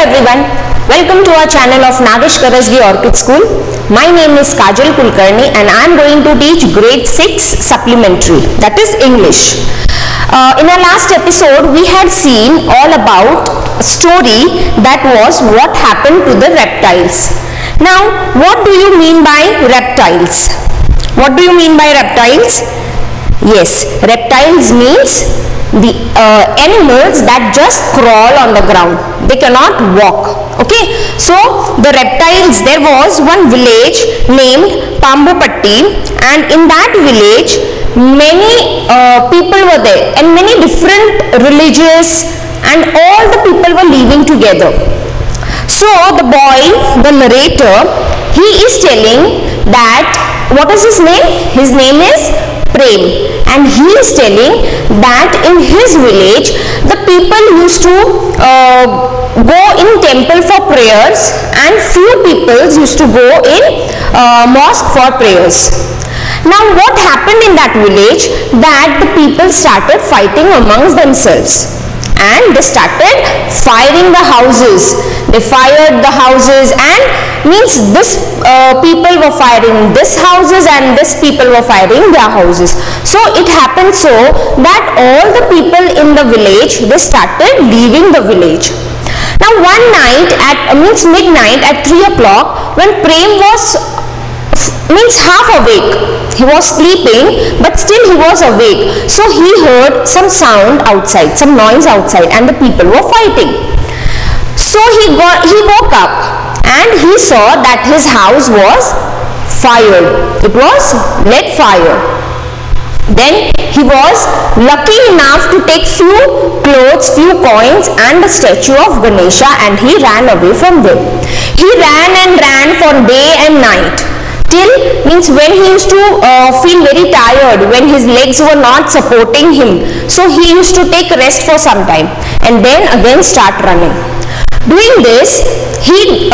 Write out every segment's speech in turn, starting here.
everyone, welcome to our channel of Nagesh Karasgi Orchid School. My name is Kajal Kulkarni and I am going to teach grade 6 supplementary, that is English. In our last episode we had seen all about a story that was what happened to the reptiles. Now what do you mean by reptiles? What do you mean by reptiles? Yes, reptiles means the animals that just crawl on the ground. They cannot walk. Okay, so the reptiles, there was one village named Pambupatti, and in that village many people were there and many different religious, and all the people were living together. So the boy, the narrator, he is telling that, what is his name? His name is Prem, and he is telling that in his village the people used to go in temple for prayers and few people used to go in mosque for prayers. Now what happened in that village, that the people started fighting amongst themselves and they started firing the houses. They fired the houses, and means this people were firing this houses and this people were firing their houses. So it happened so that all the people in the village, they started leaving the village. Now one night at midnight at 3 o'clock, when Prem was half awake, he was sleeping but still he was awake, so he heard some sound outside, some noise outside, and the people were fighting. So he woke up and he saw that his house was fired. It was lit fire. Then he was lucky enough to take few clothes, few coins and a statue of Ganesha, and he ran away from there. He ran and ran for day and night, till means when he used to feel very tired, when his legs were not supporting him, so he used to take rest for some time and then again start running. Doing this, he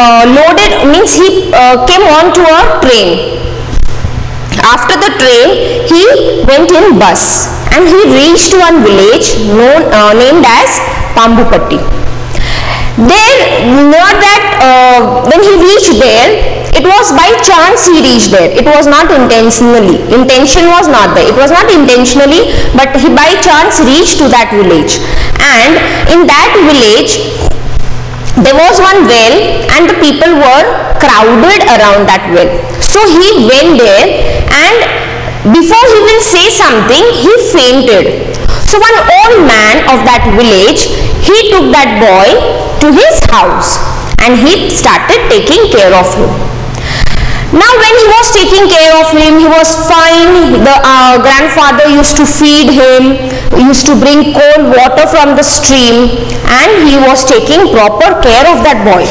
came on to a train. After the train, he went in bus and he reached one village named as Pambupatti. There, near that, when he reached there, it was by chance he reached there. It was not intentionally. Intention was not there. It was not intentionally, but he by chance reached to that village. And in that village, there was one well and the people were crowded around that well. So he went there, and before he will say something, he fainted. So one old man of that village, he took that boy to his house and he started taking care of him. Now when he was taking care of him, he was fine. The grandfather used to feed him, used to bring cold water from the stream, and he was taking proper care of that boy.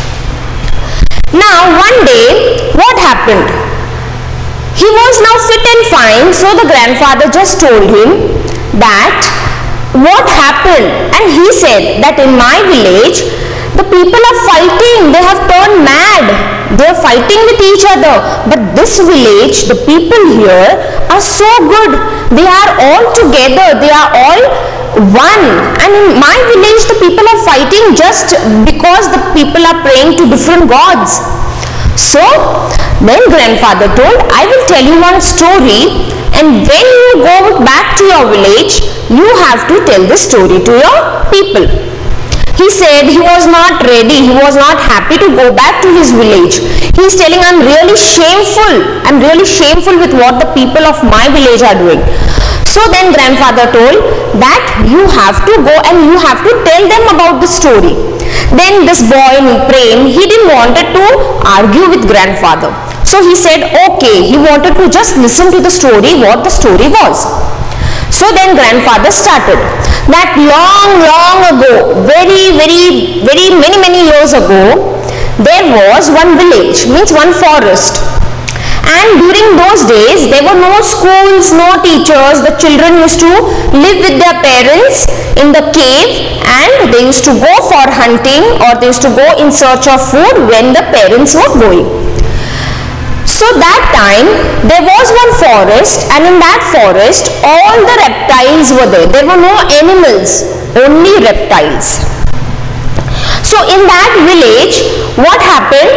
Now one day, what happened? He was now fit and fine, so the grandfather just told him that what happened, and he said that in my village the people are fighting, they have turned mad, they are fighting with each other, but this village, the people here are so good, they are all together, they are all one, and in my village the people are fighting just because the people are praying to different gods. So then grandfather told, I will tell you one story, and when you go back to your village, you have to tell this story to your people. He said he was not ready, he was not happy to go back to his village. He is telling, I'm really shameful with what the people of my village are doing. So then grandfather told that you have to go and you have to tell them about the story. Then this boy Prem, he didn't wanted to argue with grandfather. So he said okay, he wanted to just listen to the story, what the story was. So then grandfather started that long ago, very many years ago, there was one village, means one forest, and during those days there were no schools, no teachers. The children used to live with their parents in the cave, and they used to go for hunting or they used to go in search of food when the parents were going. So that time there was one forest, and in that forest all the reptiles were there. There were no animals, only reptiles. So in that village, what happened?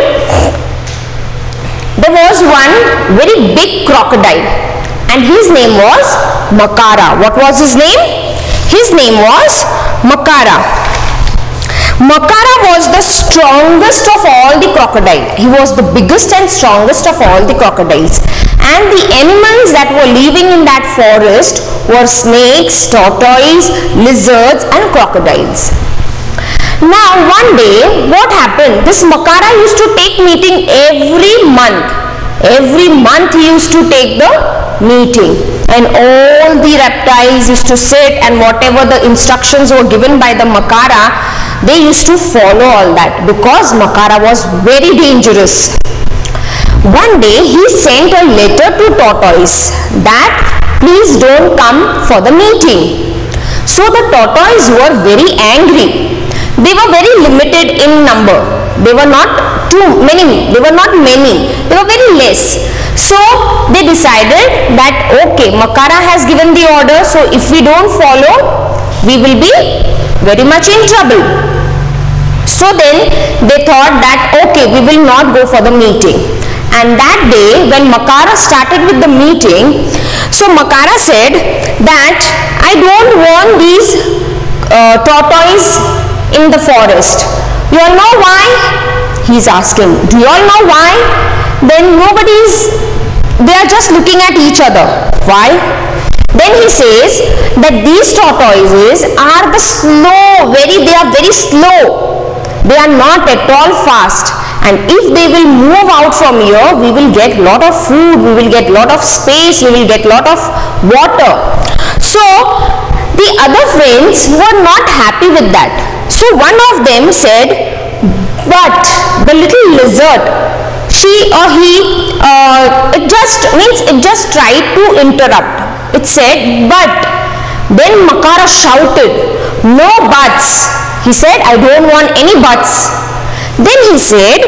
There was one very big crocodile and his name was Makara. What was his name? His name was Makara. Makara was the strongest of all the crocodiles. He was the biggest and strongest of all the crocodiles. And the animals that were living in that forest were snakes, tortoise, lizards and crocodiles. Now one day what happened? This Makara used to take meeting every month. Every month he used to take the meeting. And all the reptiles used to sit, and whatever the instructions were given by the Makara, they used to follow all that, because Makara was very dangerous. One day he sent a letter to tortoise that please don't come for the meeting. So the tortoise were very angry. They were very limited in number. They were not too many. They were not many. They were very less. So they decided that okay, Makara has given the order, so if we don't follow, we will be very much in trouble. So then they thought that okay, we will not go for the meeting. And that day when Makara started with the meeting, so Makara said that I don't want these tortoise in the forest. You all know why? He's asking. Do you all know why? Then they are just looking at each other. Why? Then he says that these tortoises are they are very slow. They are not at all fast. And if they will move out from here, we will get lot of food, we will get lot of space, we will get lot of water. So the other friends were not happy with that. So one of them said, but the little lizard, it just tried to interrupt. It said, but then Makara shouted, no buts. He said, I don't want any buts. Then he said,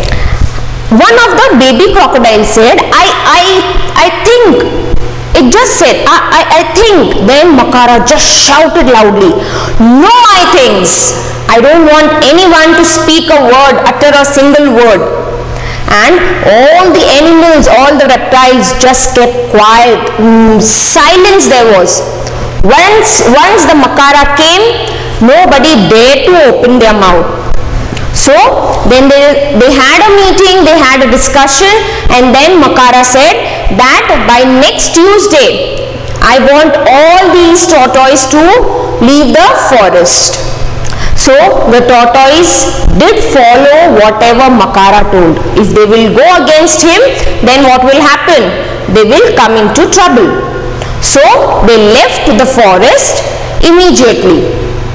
one of the baby crocodiles said, I think. It just said, I think. Then Makara just shouted loudly, no I thinks. I don't want anyone to speak a word, utter a single word. And all the animals, all the reptiles just kept quiet. Silence there was. Once the Makara came, nobody dared to open their mouth. So then they had a meeting, they had a discussion, and then Makara said that by next Tuesday, I want all these tortoises to leave the forest. So the tortoise did follow whatever Makara told. If they will go against him, then what will happen? They will come into trouble. So they left the forest immediately.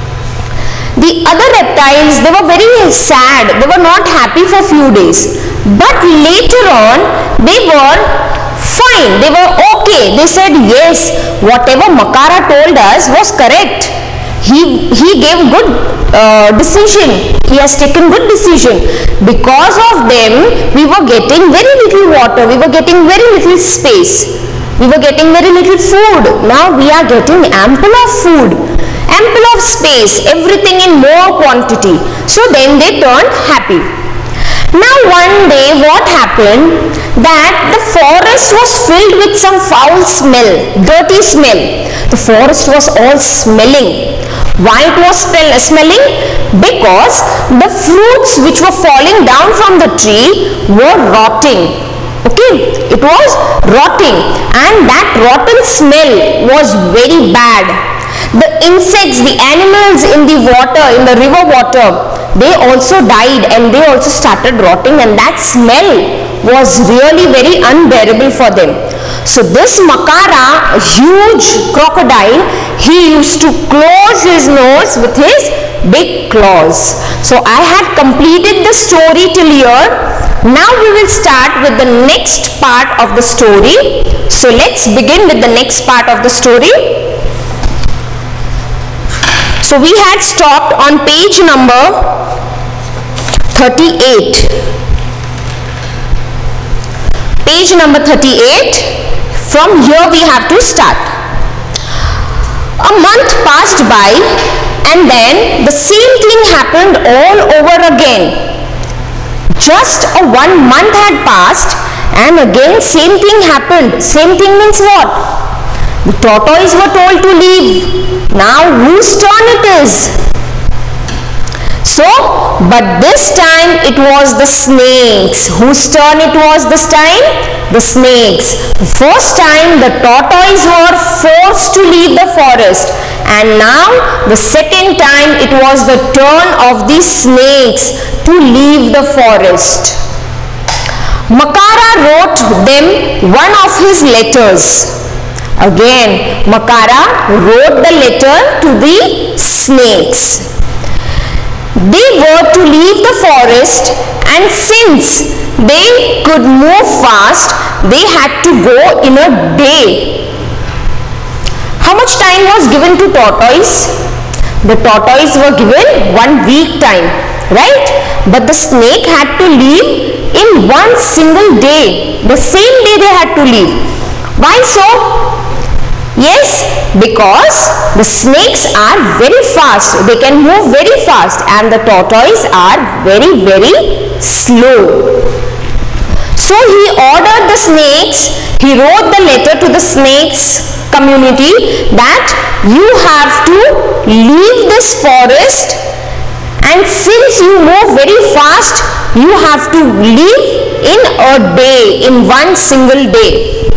The other reptiles, they were very sad. They were not happy for few days. But later on, they were fine. They were okay. They said, yes, whatever Makara told us was correct. He gave good decision. He has taken good decision. Because of them, we were getting very little water. We were getting very little space. We were getting very little food. Now we are getting ample of food, ample of space, everything in more quantity. So then they turned happy. Now one day what happened, that the forest was filled with some foul smell, dirty smell. The forest was all smelling. Why it was smelling? Because the fruits which were falling down from the tree were rotting. Okay, it was rotting, and that rotten smell was very bad. The insects, the animals in the water, in the river water, they also died and they also started rotting, and that smell was really very unbearable for them. So this Makara, a huge crocodile, he used to close his nose with his big claws. So I had completed the story till here. Now we will start with the next part of the story. So let's begin with the next part of the story. So we had stopped on page number 38. Page number 38. From here we have to start. A month passed by and then the same thing happened all over again. Just 1 month had passed and again same thing happened. Same thing means what? The tortoise were told to leave. Now whose turn it is? So, but this time it was the snakes. Whose turn it was this time? The snakes. First time the tortoise were forced to leave the forest, and now the second time it was the turn of the snakes to leave the forest. Makara wrote them one of his letters. Again, Makara wrote the letter to the snakes. They were to leave the forest, and since they could move fast, they had to go in a day. How much time was given to tortoise? The tortoise were given 1 week time, right? But the snake had to leave in 1 single day. The same day they had to leave. Why so? Yes, because the snakes are very fast. They can move very fast, and the tortoise are very, very slow. So he ordered the snakes, he wrote the letter to the snakes community that you have to leave this forest, and since you move very fast, you have to leave in a day, in 1 single day.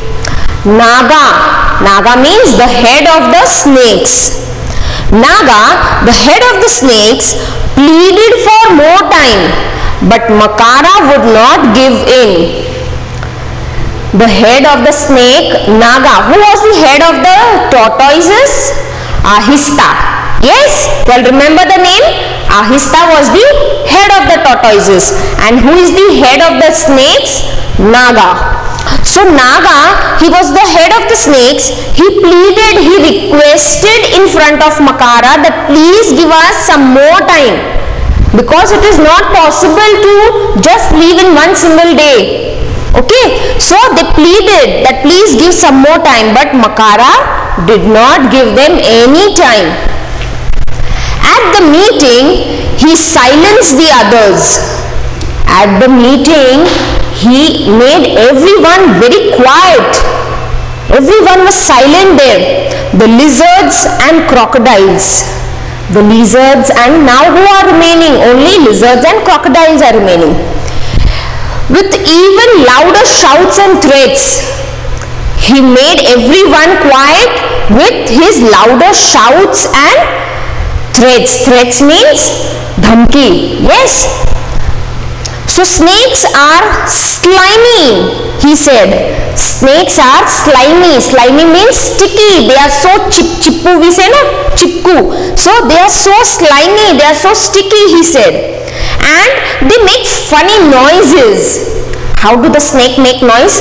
Naga means the head of the snakes. Naga, the head of the snakes, pleaded for more time, but Makara would not give in. The head of the snake, Naga, who was the head of the tortoises? Ahista. Yes, well, remember the name? Ahista was the head of the tortoises. And who is the head of the snakes? Naga. So Naga, he was the head of the snakes. He pleaded, he requested in front of Makara that please give us some more time, because it is not possible to just leave in 1 single day. Okay, so they pleaded that please give some more time, but Makara did not give them any time. At the meeting, he silenced the others. At the meeting, he made everyone very quiet. Everyone was silent there. The lizards and crocodiles. The lizards, and now who are remaining? Only lizards and crocodiles are remaining. With even louder shouts and threats, he made everyone quiet with his louder shouts and threats. Threats means dhamki. Yes. So snakes are slimy, he said. Snakes are slimy. Slimy means sticky. They are so chippu, we say na, chipku. So they are so slimy, they are so sticky, he said. And they make funny noises. How do the snake make noise?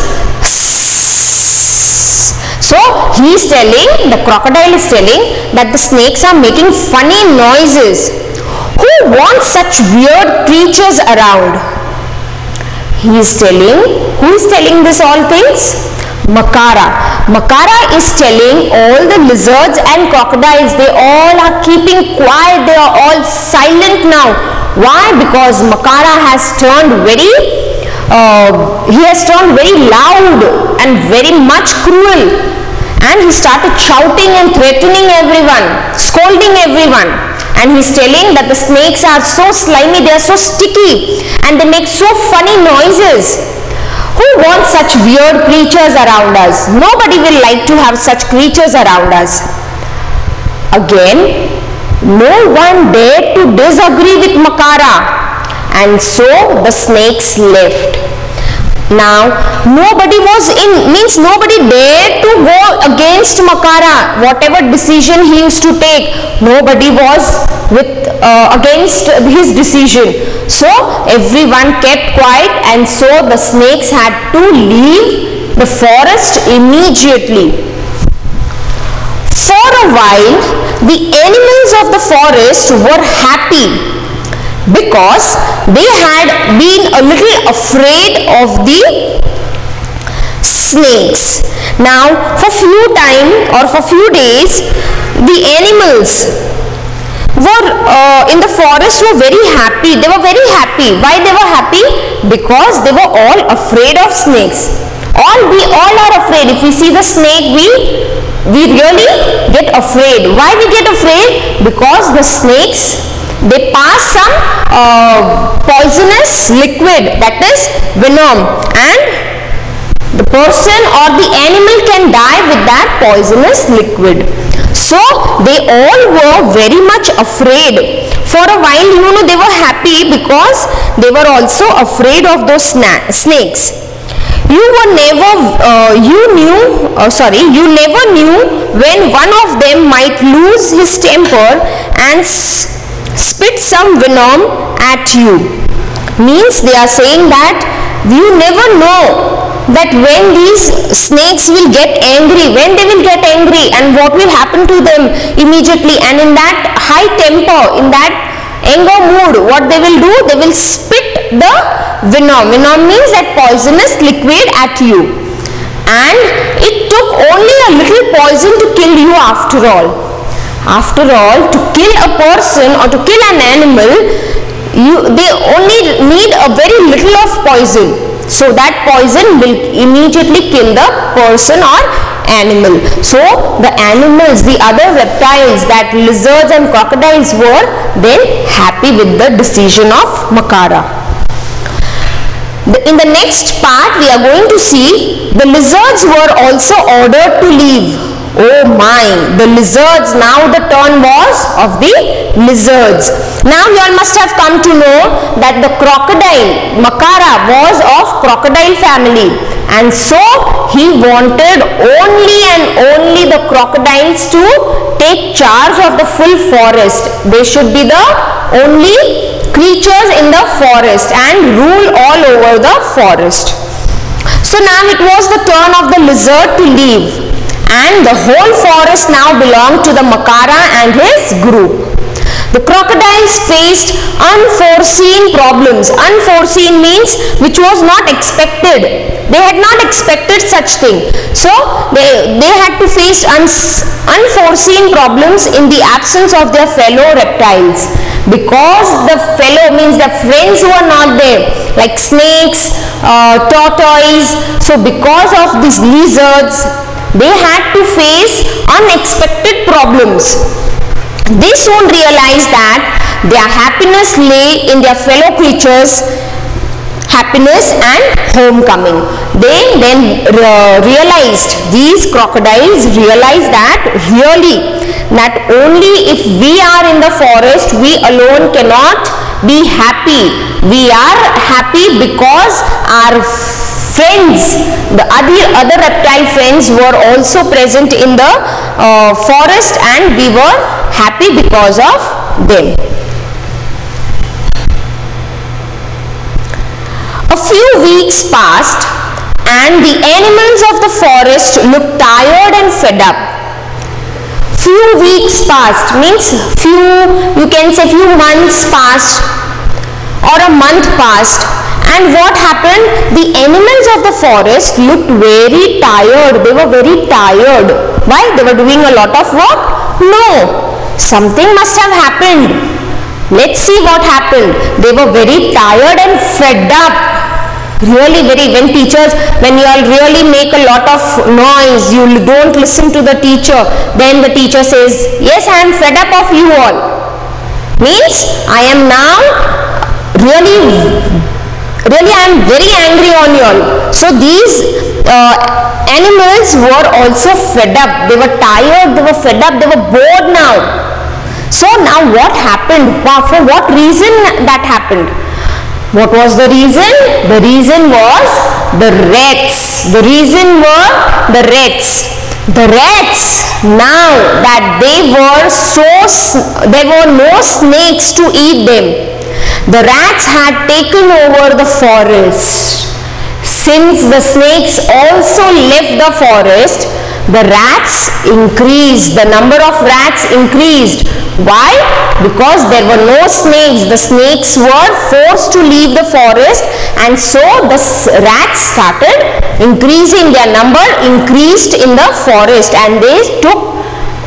So he is telling, the crocodile is telling that the snakes are making funny noises. Who wants such weird creatures around? He is telling, who is telling this all things? Makara. Makara is telling all the lizards and crocodiles, they all are keeping quiet, they are all silent now. Why? Because Makara has turned very loud and very much cruel, and he started shouting and threatening everyone, scolding everyone. And he's telling that the snakes are so slimy, they are so sticky, and they make so funny noises. Who wants such weird creatures around us? Nobody will like to have such creatures around us. Again, no one dared to disagree with Makara, and so the snakes left. Now, nobody dared to go against Makara. Whatever decision he used to take, nobody was against his decision. So, everyone kept quiet, and so the snakes had to leave the forest immediately. For a while, the animals of the forest were happy, because they had been a little afraid of the snakes. Now, for few days, the were in the forest were very happy. They were very happy. Why they were happy? Because they were all afraid of snakes. We all are afraid. If we see the snake, we really get afraid. Why we get afraid? Because the snakes, they pass some poisonous liquid, that is venom, and the person or the animal can die with that poisonous liquid. So they all were very much afraid. For a while, they were happy because they were also afraid of those snakes. You never knew when one of them might lose his temper and spit some venom at you. Means they are saying that you never know that when these snakes will get angry, and what will happen to them immediately, and in that high temper, in that anger mood, what they will do, they will spit the venom. Venom means that poisonous liquid at you, and it took only a little poison to kill you after all. After all, to kill a person or to kill an animal, they only need a very little of poison. So that poison will immediately kill the person or animal. So the animals, the other reptiles, that lizards and crocodiles, were then happy with the decision of Makara. In the next part, we are going to see the lizards were also ordered to leave. Oh my, the lizards, now the turn was of the lizards. Now you all must have come to know that the crocodile, Makara, was of crocodile family, and so he wanted only and only the crocodiles to take charge of the full forest. They should be the only creatures in the forest and rule all over the forest. So now it was the turn of the lizard to leave, and the whole forest now belonged to the Makara and his group. The crocodiles faced unforeseen problems. Unforeseen means which was not expected. They had not expected such thing. So they had to face unforeseen problems in the absence of their fellow reptiles. Because the fellow means the friends who are not there, like snakes, tortoise. So because of these lizards, they had to face unexpected problems. They soon realized that their happiness lay in their fellow creatures' happiness and homecoming. They then realized, these crocodiles realized that really, that only if we are in the forest, we alone cannot be happy. We are happy because our friends, the other reptile friends, were also present in the forest, and we were happy because of them. A few weeks passed, and the animals of the forest looked tired and fed up. Few weeks passed means you can say few months passed or a month passed. And what happened? The animals of the forest looked very tired. They were very tired. Why? They were doing a lot of work? No. Something must have happened. Let's see what happened. They were very tired and fed up. Really when you all really make a lot of noise, you don't listen to the teacher, then the teacher says, yes, I am fed up of you all. Means I am now really I am very angry on you all. So these animals were also fed up. They were tired, they were fed up, they were bored now. So now what happened? For what reason that happened? What was the reason? The reason was the rats. The reason were the rats. The rats, now that there were no snakes to eat them, the rats had taken over the forest. Since the snakes also left the forest, the rats increased. The number of rats increased. Why? Because there were no snakes. The snakes were forced to leave the forest, and so the rats started increasing. Their number increased in the forest, and they took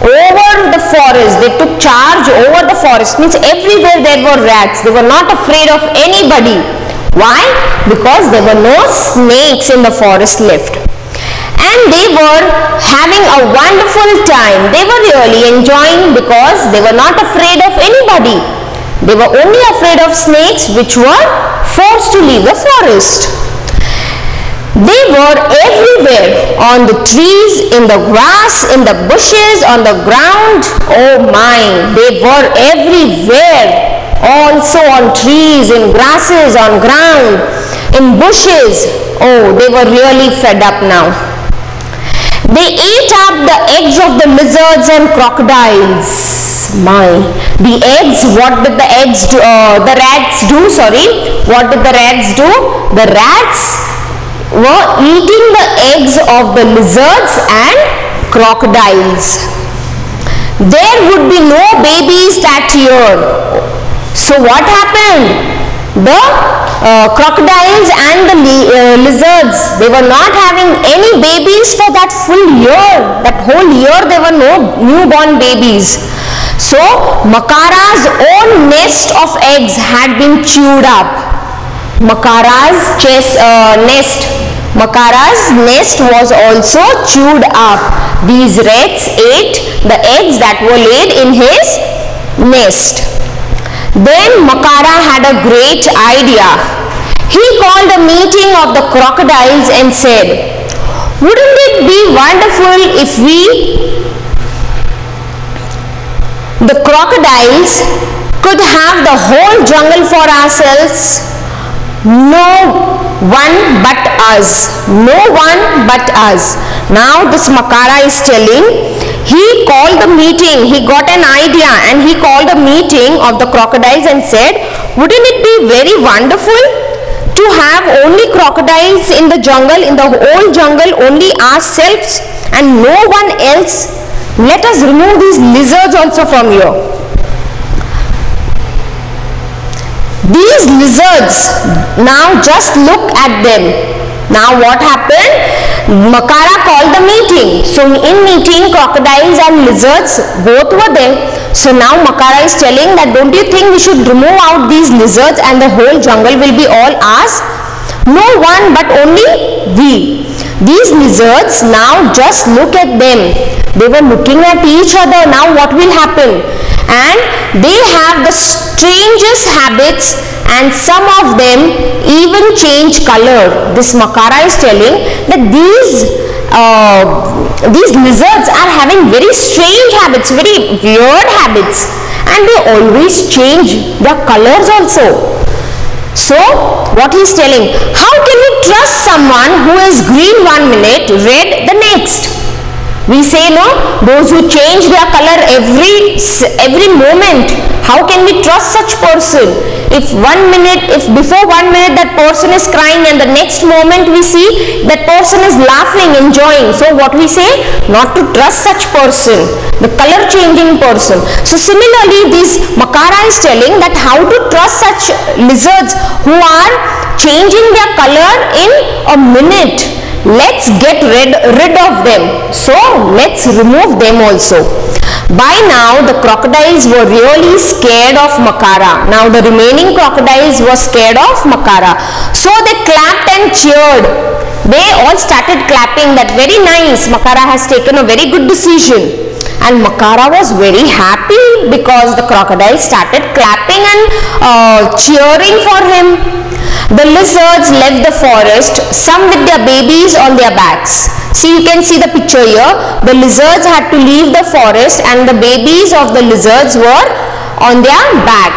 over the forest. They took charge over the forest. Means everywhere there were rats. They were not afraid of anybody. Why? Because there were no snakes in the forest left. And they were having a wonderful time. They were really enjoying because they were not afraid of anybody. They were only afraid of snakes which were forced to leave the forest. They were everywhere, on the trees, in the grass, in the bushes, on the ground. Oh my, they were everywhere. Also on trees, in grasses, on ground, in bushes. Oh, they were really fed up now. They ate up the eggs of the lizards and crocodiles. My, the eggs, what did the eggs do? The rats do, sorry. What did the rats do? The rats were eating the eggs of the lizards and crocodiles. There would be no babies that year. So what happened? The crocodiles and the lizards, they were not having any babies for that full year. That whole year there were no newborn babies. So Makara's own nest of eggs had been chewed up. Makara's nest was also chewed up. These rats ate the eggs that were laid in his nest. Then Makara had a great idea. He called a meeting of the crocodiles and said, "Wouldn't it be wonderful if the crocodiles, could have the whole jungle for ourselves? No one but us. No one but us." Now this Makara is telling, he called the meeting, he got an idea and he called a meeting of the crocodiles and said, "Wouldn't it be very wonderful to have only crocodiles in the whole jungle, only ourselves and no one else? Let us remove these lizards also from here." These lizards, now just look at them. Now what happened? Makara called the meeting. So in meeting, crocodiles and lizards both were there. So now Makara is telling that, don't you think we should remove out these lizards and the whole jungle will be all ours? No one but only we. These lizards, now just look at them. They were looking at each other. Now what will happen? And they have the strangest habits, and some of them even change color. This Makara is telling that these lizards are having very strange habits, very weird habits, and they always change their colors also. So what he is telling, how can you trust someone who is green one minute, red the next? We say no, those who change their color every moment, how can we trust such person? If before 1 minute that person is crying and the next moment we see that person is laughing, enjoying. So what we say? Not to trust such person, the color changing person. So similarly, this Makara is telling that how to trust such lizards who are changing their color in a minute. Let's get rid of them. So let's remove them also. By now the crocodiles were really scared of Makara. Now the remaining crocodiles were scared of Makara. So they clapped and cheered. They all started clapping that very nice, Makara has taken a very good decision. And Makara was very happy because the crocodiles started clapping and cheering for him. The lizards left the forest, some with their babies on their backs. See, you can see the picture here. The lizards had to leave the forest and the babies of the lizards were on their back.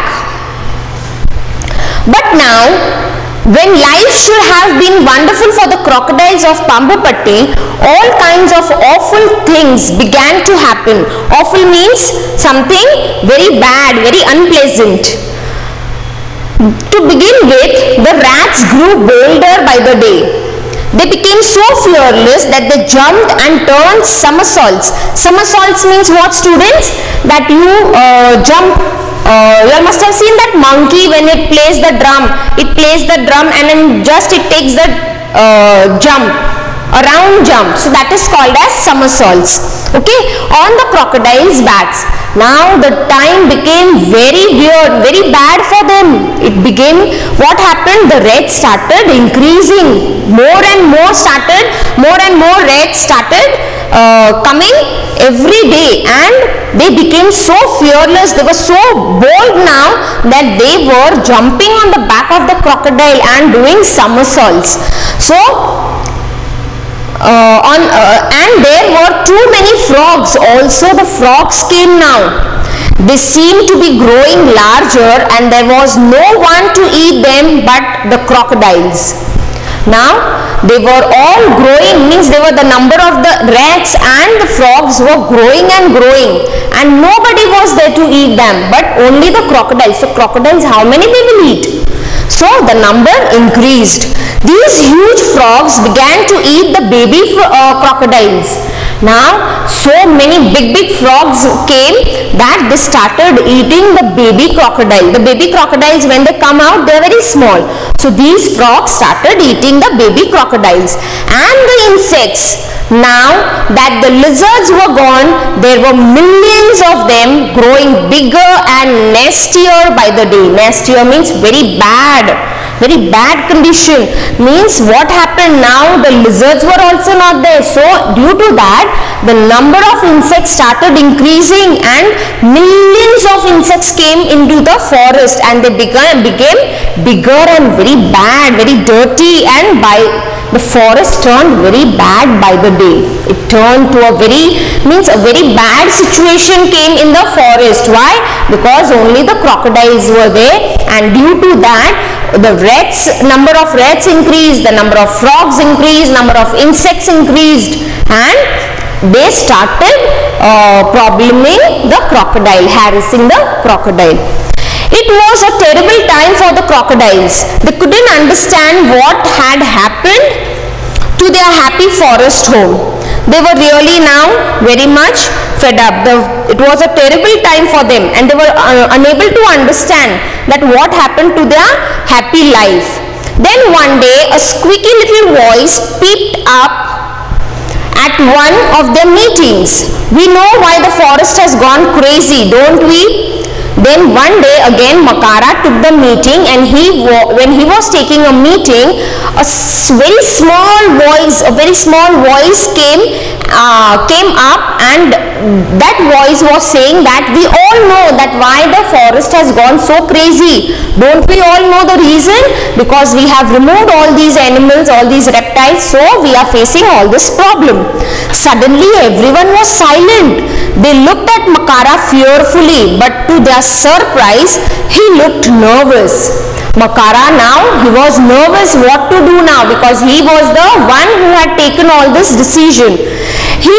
But now, when life should have been wonderful for the crocodiles of Pambupatti, all kinds of awful things began to happen. Awful means something very bad, very unpleasant. To begin with, the rats grew bolder by the day. They became so fearless that they jumped and turned somersaults. Somersaults means what, students? That you jump. You must have seen that monkey when it plays the drum. It plays the drum and then just it takes the jump. round jump. So that is called as somersaults. Okay, on the crocodile's backs. Now the time became very weird, very bad for them. It became, what happened? The rats started increasing. More and more rats started coming every day, and they became so fearless. They were so bold now that they were jumping on the back of the crocodile and doing somersaults. So and there were too many frogs also. The frogs came now. They seemed to be growing larger, and there was no one to eat them but the crocodiles. Now they were all growing, means they were, the number of the rats and the frogs were growing and growing, and nobody was there to eat them but only the crocodiles. So crocodiles, how many they will eat? So the number increased. These huge frogs began to eat the baby crocodiles. Now so many big frogs came that they started eating the baby crocodile. The baby crocodiles, when they come out, they are very small. So these frogs started eating the baby crocodiles. And the insects, now that the lizards were gone, there were millions of them growing bigger and nastier by the day. Nastier means very bad condition. Means what happened now? The lizards were also not there. So due to that, the number of insects started increasing, and millions of insects came into the forest, and they became bigger and very bad, very dirty, and by the forest turned very bad by the day. It turned to a very bad situation came in the forest. Why? Because only the crocodiles were there, and due to that the number of rats increased, the number of frogs increased, number of insects increased, and they started probleming the crocodile, harassing the crocodile. It was a terrible time for the crocodiles. They couldn't understand what had happened to their happy forest home. They were really now very much fed up. It was a terrible time for them, and they were unable to understand that what happened to their happy life. Then one day a squeaky little voice peeped up at one of their meetings. We know why the forest has gone crazy, don't we? Then one day again Makara took the meeting, and when he was taking a meeting, a very small voice came up, and that voice was saying that we all know that why the forest has gone so crazy. Don't we all know the reason? Because we have removed all these animals, all these reptiles, so we are facing all this problem. Suddenly everyone was silent. They looked at Makara fearfully, but to their surprise, he looked nervous. Makara now, he was nervous what to do now, because he was the one who had taken all this decision. He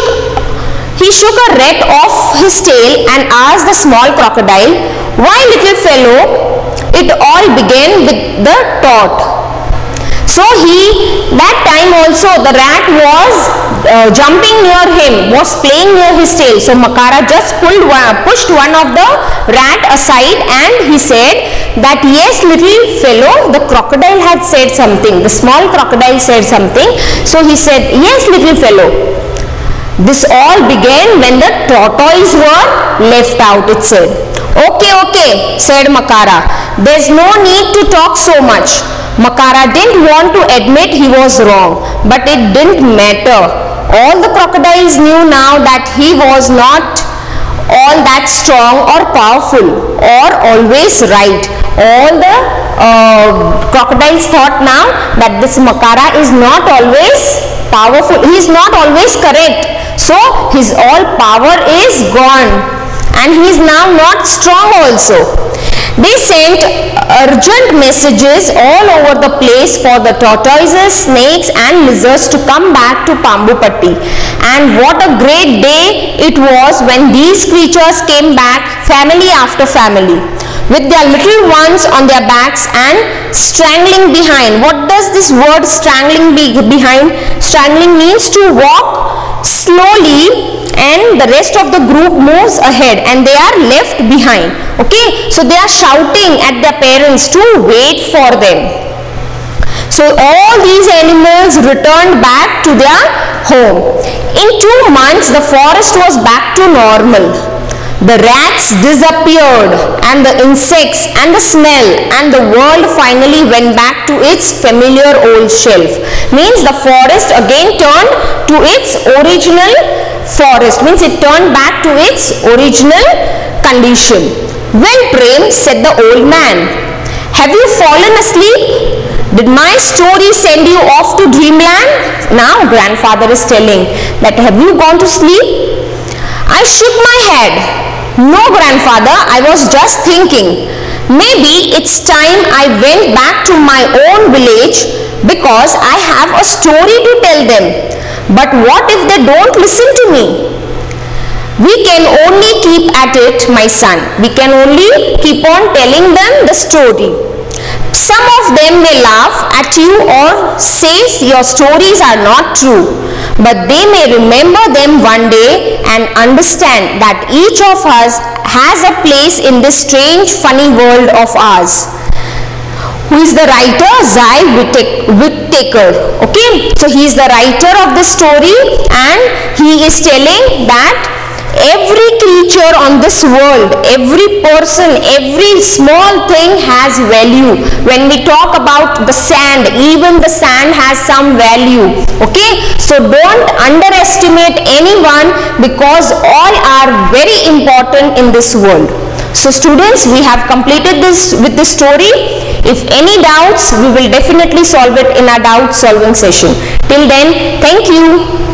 shook a rat off his tail and asked the small crocodile, "Why, little fellow?" It all began with the thought. So that time also the rat was jumping near him, was playing near his tail. So Makara just pushed one of the rat aside, and he said that, "Yes, little fellow," the crocodile had said something. The small crocodile said something. So he said, "Yes, little fellow." This all began when the tortoise were left out, it said. Okay, said Makara. There's no need to talk so much. Makara didn't want to admit he was wrong, but it didn't matter. All the crocodiles knew now that he was not all that strong or powerful or always right. All the crocodiles thought now that this Makara is not always powerful, he is not always correct. So his all power is gone, and he is now not strong also. They sent urgent messages all over the place for the tortoises, snakes and lizards to come back to Pambupatti. And what a great day it was when these creatures came back, family after family, with their little ones on their backs and strangling behind. What does this word strangling behind? Strangling means to walk slowly, and the rest of the group moves ahead and they are left behind. Okay, so they are shouting at their parents to wait for them. So all these animals returned back to their home. In 2 months, the forest was back to normal. The rats disappeared, and the insects and the smell, and the world finally went back to its familiar old shelf. Means the forest again turned to its original forest. Means it turned back to its original condition. "Well, Prem," said the old man, "have you fallen asleep? Did my story send you off to dreamland?" Now grandfather is telling that, "Have you gone to sleep?" I shook my head. "No, grandfather, I was just thinking. Maybe it's time I went back to my own village because I have a story to tell them. But what if they don't listen to me?" "We can only keep at it, my son. We can only keep on telling them the story. Some of them may laugh at you or say your stories are not true, but they may remember them one day and understand that each of us has a place in this strange, funny world of ours." Who is the writer? Zai Whittaker. Okay, so he is the writer of the story, and he is telling that every creature on this world, every person, every small thing has value. When we talk about the sand, even the sand has some value. Okay, so don't underestimate anyone, because all are very important in this world. So students, we have completed this with this story. If any doubts, we will definitely solve it in our doubt solving session. Till then, thank you.